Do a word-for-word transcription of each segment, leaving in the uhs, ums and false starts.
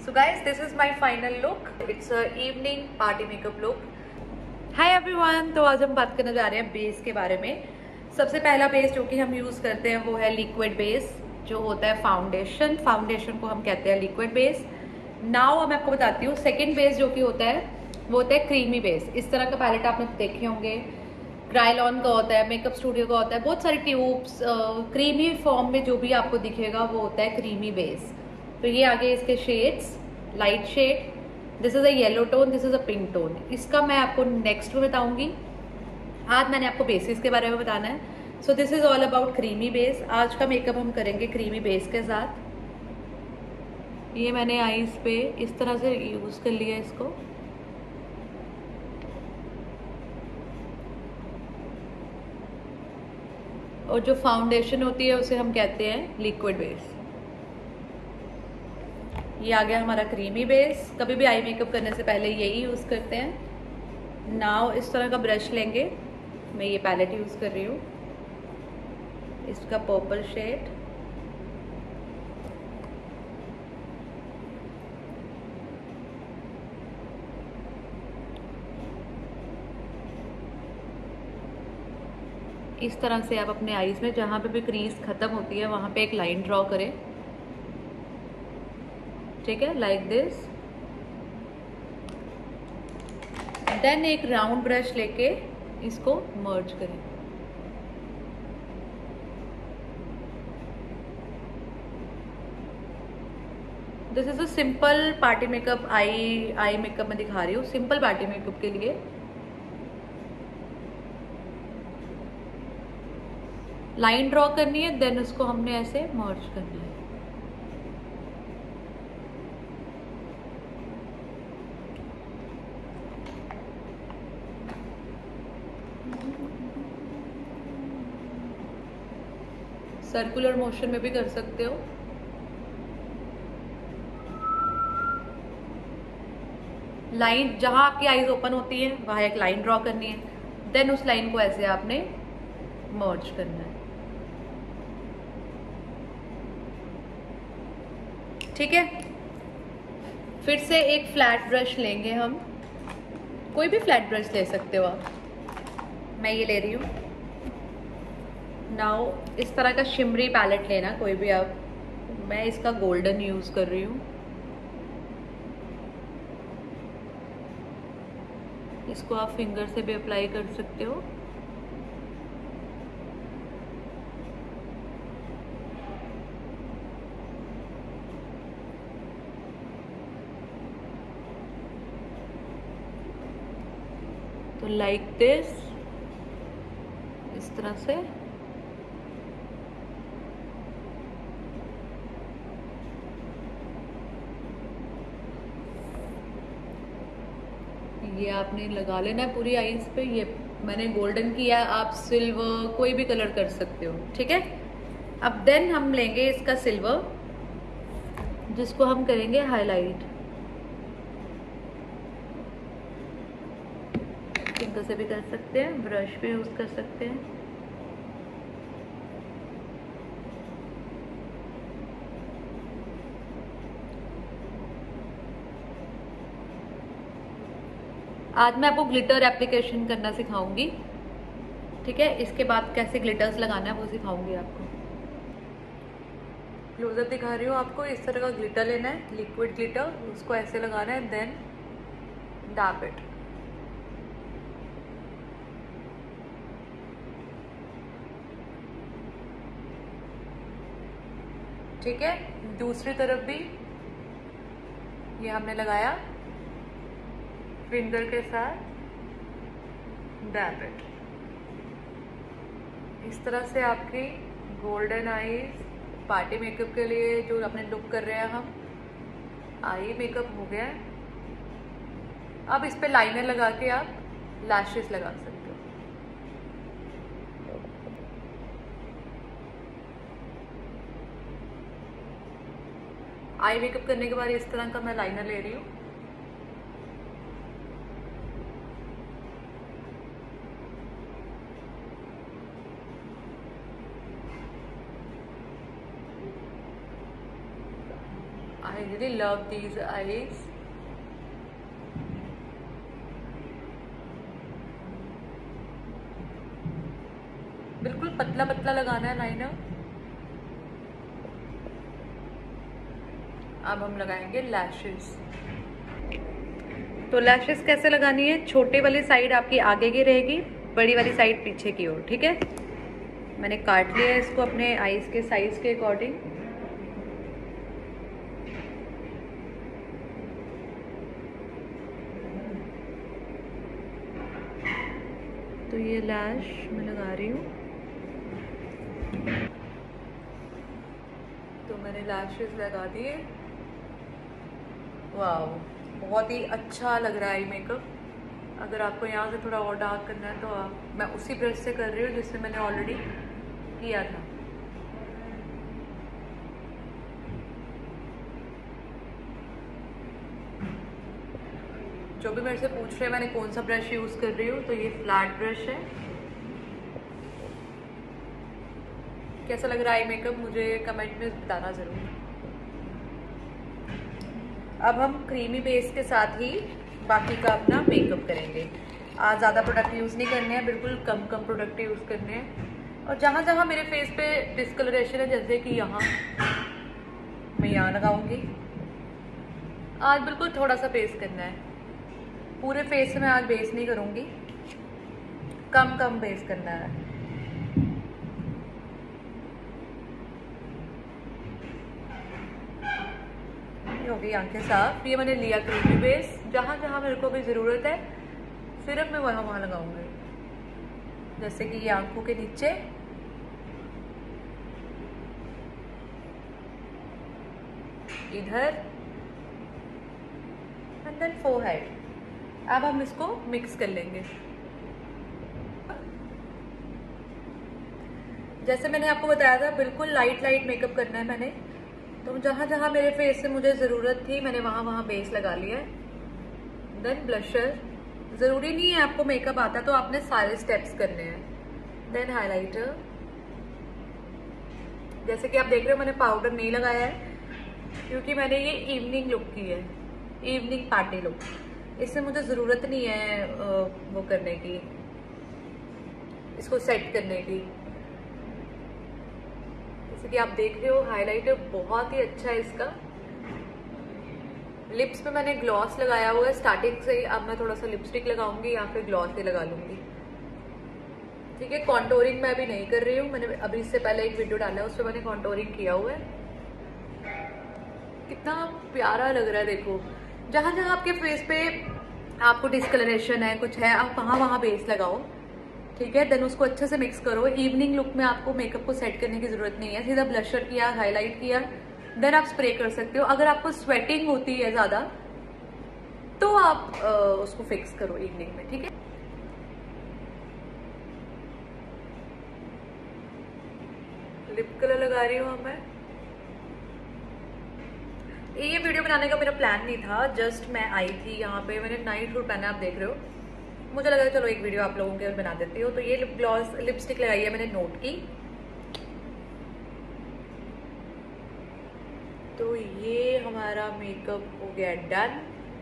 So guys, this is my final look. It's a evening party makeup look. Hi everyone, तो आज हम बात करने जा रहे हैं बेस के बारे में। सबसे पहला बेस जो कि हम यूज करते हैं वो है लिक्विड बेस, जो होता है फाउंडेशन। फाउंडेशन को हम कहते हैं लिक्विड बेस। नाउ मैं आपको बताती हूँ सेकेंड बेस जो कि होता है वो होता है क्रीमी बेस। इस तरह का पैलेट आपने देखे होंगे, क्राइलॉन का होता है, मेकअप स्टूडियो का होता है, बहुत सारे ट्यूब्स क्रीमी फॉर्म में जो भी आपको दिखेगा वो होता है क्रीमी बेस। तो ये आगे इसके shades, light shade, this is a yellow tone, this is a pink tone. इसका मैं आपको नेक्स्ट में बताऊंगी। आज मैंने आपको बेसिस के बारे में बताना है। So this is all about creamy base. आज का मेकअप हम करेंगे क्रीमी बेस के साथ। ये मैंने आईज पे इस तरह से यूज कर लिया इसको। और जो फाउंडेशन होती है उसे हम कहते हैं लिक्विड बेस। ये आ गया हमारा क्रीमी बेस। कभी भी आई मेकअप करने से पहले यही यूज़ करते हैं। नाउ इस तरह का ब्रश लेंगे, मैं ये पैलेट यूज़ कर रही हूँ, इसका पर्पल शेड। इस तरह से आप अपने आईज में जहाँ पे भी क्रीज खत्म होती है वहाँ पे एक लाइन ड्रॉ करें, ठीक है, लाइक दिस। देन एक राउंड ब्रश लेके इसको मर्ज करें। This is a simple party makeup. Eye eye makeup में दिखा रही हूँ, सिंपल पार्टी मेकअप के लिए। लाइन ड्रॉ करनी है, देन उसको हमने ऐसे मर्ज करना है। सर्कुलर मोशन में भी कर सकते हो। लाइन जहां आपकी आईज ओपन होती है वहां एक लाइन ड्रॉ करनी है, देन उस लाइन को ऐसे आपने मर्ज करना है, ठीक है। फिर से एक फ्लैट ब्रश लेंगे हम, कोई भी फ्लैट ब्रश ले सकते हो आप, मैं ये ले रही हूँ। नाउ इस तरह का शिमरी पैलेट लेना कोई भी आप, मैं इसका गोल्डन यूज कर रही हूँ। इसको आप फिंगर से भी अप्लाई कर सकते हो। तो लाइक दिस, इस तरह से। ये आपने लगा लेना है पूरी आईज पे। ये मैंने गोल्डन किया, आप सिल्वर कोई भी कलर कर सकते हो, ठीक है। अब देन हम लेंगे इसका सिल्वर, जिसको हम करेंगे हाईलाइट। फिंगर से भी कर सकते हैं, ब्रश भी यूज कर सकते हैं। आज मैं आपको ग्लिटर एप्लीकेशन करना सिखाऊंगी, ठीक है। इसके बाद कैसे ग्लिटर्स लगाना है वो सिखाऊंगी आपको। क्लोजअप दिखा रही हूँ आपको। इस तरह का ग्लिटर लेना है, लिक्विड ग्लिटर, उसको ऐसे लगाना है, देन डैब इट। ठीक है, दूसरी तरफ भी ये हमने लगाया, फिंगर के साथ डैब इट। इस तरह से आपकी गोल्डन आईज पार्टी मेकअप के लिए जो अपने लुक कर रहे हैं हम, आई मेकअप हो गया है। अब इस पे लाइनर लगा के आप लैशेस लगा सकते हो। आई मेकअप करने के बाद इस तरह का मैं लाइनर ले रही हूँ। I really love these eyes. बिल्कुल पतला पतला लगाना है लाइनर। अब हम लगाएंगे लैशेस। तो लैशेस कैसे लगानी है, छोटे वाली साइड आपकी आगे की रहेगी, बड़ी वाली साइड पीछे की ओर, ठीक है। मैंने काट लिया है इसको अपने आईज के साइज के अकॉर्डिंग। तो ये लैश मैं लगा रही हूँ। तो मैंने लैशेस लगा दिए। वाओ, बहुत ही अच्छा लग रहा है ये मेकअप। अगर आपको यहाँ से थोड़ा और डार्क करना है तो आप, मैं उसी ब्रश से कर रही हूँ जिससे मैंने ऑलरेडी किया था। जो भी मेरे से पूछ रहे हैं मैंने कौन सा ब्रश यूज कर रही हूँ, तो ये फ्लैट ब्रश है। कैसा लग रहा है मेकअप मुझे कमेंट में बताना जरूर। अब हम क्रीमी बेस के साथ ही बाकी का अपना मेकअप करेंगे। आज ज़्यादा प्रोडक्ट यूज़ नहीं करने हैं, बिल्कुल कम कम प्रोडक्ट यूज़ करने हैं। और जहाँ जहाँ मेरे फेस पे डिस्कलरेशन है, जैसे कि यहाँ, मैं यहाँ लगाऊंगी। आज बिल्कुल थोड़ा सा बेस करना है, पूरे फेस से मैं आज बेस नहीं करूँगी, कम कम बेस करना है। होगी आंखें साफ। ये मैंने लिया क्रीमी बेस। जहाँ जहाँ मेरे को भी ज़रूरत है सिर्फ मैं वहाँ वहाँ लगाऊंगी, जैसे कि ये आंखों के नीचे, इधर, एंड देन फोरहेड। अब हम इसको मिक्स कर लेंगे। जैसे मैंने आपको बताया था बिल्कुल लाइट लाइट मेकअप करना है मैंने। तो जहाँ जहाँ मेरे फेस से मुझे ज़रूरत थी मैंने वहाँ वहाँ बेस लगा लिया है। Then blusher. ज़रूरी नहीं है आपको मेकअप आता तो आपने सारे स्टेप्स करने हैं। Then highlighter. जैसे कि आप देख रहे हो मैंने पाउडर नहीं लगाया है क्योंकि मैंने ये इवनिंग लुक की है, इवनिंग पार्टी लुक। इससे मुझे ज़रूरत नहीं है वो करने की, इसको सेट करने की। जैसे कि आप देख रहे हो हाइलाइटर बहुत ही अच्छा है इसका। लिप्स पे मैंने ग्लॉस लगाया हुआ है स्टार्टिंग से ही। अब मैं थोड़ा सा लिपस्टिक लगाऊंगी या फिर ग्लॉस ही लगा लूंगी, ठीक है। कॉन्टोरिंग मैं अभी नहीं कर रही हूँ। मैंने अभी इससे पहले एक वीडियो डाला है, उस पर मैंने कॉन्टोरिंग किया हुआ है। कितना प्यारा लग रहा है देखो। जहाँ जहाँ आपके फेस पे आपको डिस्कलरेशन है, कुछ है, आप वहाँ वहाँ बेस लगाओ, ठीक है। देन उसको अच्छे से मिक्स करो। इवनिंग लुक में आपको मेकअप को सेट करने की जरूरत नहीं है। सीधा ब्लशर किया, हाईलाइट किया, देन आप स्प्रे कर सकते हो। अगर आपको स्वेटिंग होती है ज्यादा तो आप आ, उसको फिक्स करो इवनिंग में, ठीक है। लिप कलर लगा रही हूँ मैं। ये वीडियो बनाने का मेरा प्लान नहीं था, जस्ट मैं आई थी यहाँ पे, मैंने नाइट सूट पहना, आप देख रहे हो। मुझे लगा चलो एक वीडियो आप लोगों के लिए बना देती हूँ। तो ये लिप ग्लॉस लिपस्टिक लगाई है मैंने नोट की। तो ये हमारा मेकअप हो गया डन।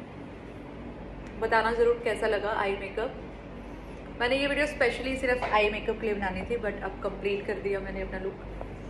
बताना जरूर कैसा लगा आई मेकअप। मैंने ये वीडियो स्पेशली सिर्फ आई मेकअप के लिए बनानी थी, बट अब कंप्लीट कर दिया मैंने अपना look.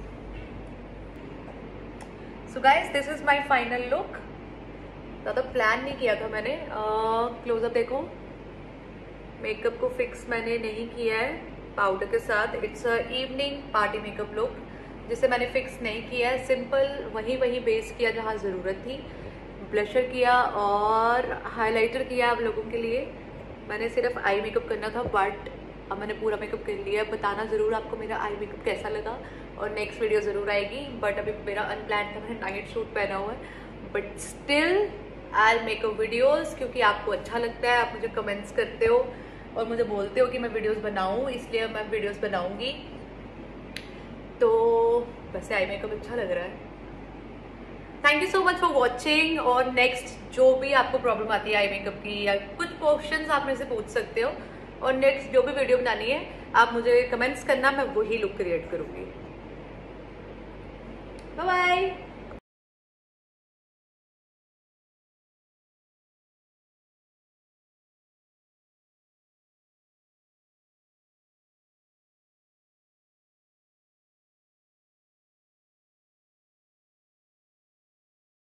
So guys this is my final look. ज़्यादा प्लान नहीं किया था मैंने। क्लोजअप uh, देखो, मेकअप को फिक्स मैंने नहीं किया है पाउडर के साथ। It's a evening party makeup look जिसे मैंने फिक्स नहीं किया है। सिंपल वही वही बेस किया जहाँ ज़रूरत थी, ब्लशर किया और हाइलाइटर किया आप लोगों के लिए। मैंने सिर्फ आई मेकअप करना था, बट अब मैंने पूरा मेकअप कर लिया। बताना ज़रूर आपको मेरा आई मेकअप कैसा लगा, और नेक्स्ट वीडियो ज़रूर आएगी। बट अभी मेरा अनप्लान था, मैंने नाइट सूट पहना हुआ है, but still eye makeup videos क्योंकि आपको अच्छा लगता है। आप मुझे कमेंट्स करते हो और मुझे बोलते हो कि मैं वीडियोस बनाऊं, इसलिए मैं वीडियोस बनाऊंगी। तो वैसे आई मेकअप अच्छा लग रहा है। Thank you so much for watching. और नेक्स्ट जो भी आपको प्रॉब्लम आती है आई मेकअप की या कुछ क्वेश्चंस आप मेरे से पूछ सकते हो, और नेक्स्ट जो भी वीडियो बनानी है आप मुझे कमेंट्स करना, मैं वही लुक क्रिएट करूंगी। Bye bye.